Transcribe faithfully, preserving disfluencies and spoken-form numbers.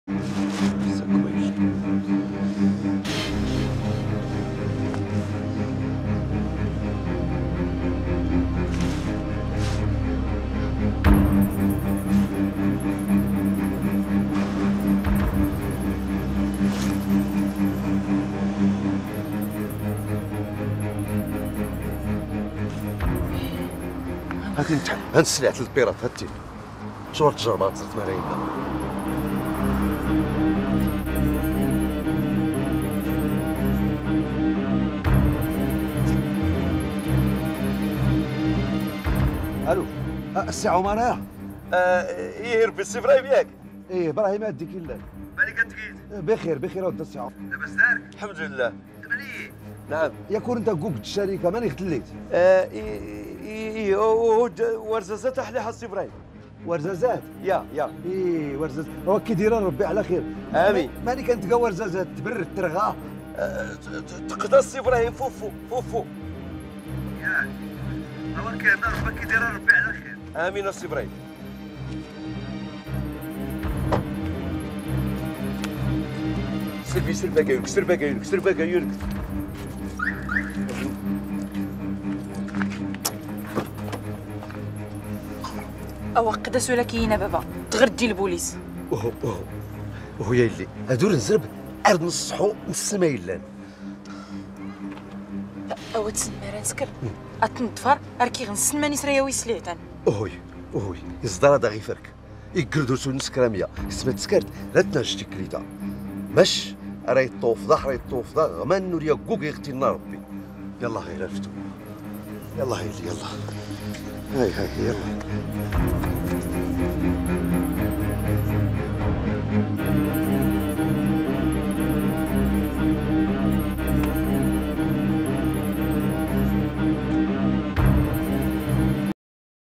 هاتي نتحل هاد السلعة البيرات هاتي شنو التجربة صرت ملايين. الو السي عمر. ايه ربي السي ابراهيم ياك؟ ايه ابراهيم هاديك الله. مالك كتقيد؟ بخير بخير ود السي عمر. لاباس دارك؟ الحمد لله. مليح. نعم. يكون انت قوقت الشركه ماني خليت. اه ايه هو ورزازات احلى السي ابراهيم. ورزازات؟ يا يا ايه ورزاز هو كي دايره ربي على خير. امين. ماني كنتلقى ورزازات تبرد ترغى. تقدر السي ابراهيم فوفو فوفو. ياك هو كي ربي كي دايره ربي على خير. امين السي ابراهيم. سير سير باكايونك سير باكايونك سير باكايونك. أو قداس ولا كاينه بابا تغردي البوليس. اوه اوه اوه يا اللي هادو نزرب ارض نصحو نص ما يلان. أو تسمى راه نسكر اتنضفر راكي غنسن ماني سرايا ويسليتان. اوه اوه يصدر هذا غيفرك يقردو سو نسكراميه اسمها تسكرت لا تناجتي كليتا مش راه يطوف ظهر راه يطوف ظهر غمان نوريا كوك يغتي لنا ربي. يلا غير عرفتو يلا هاي يلا هاي هاي يلا.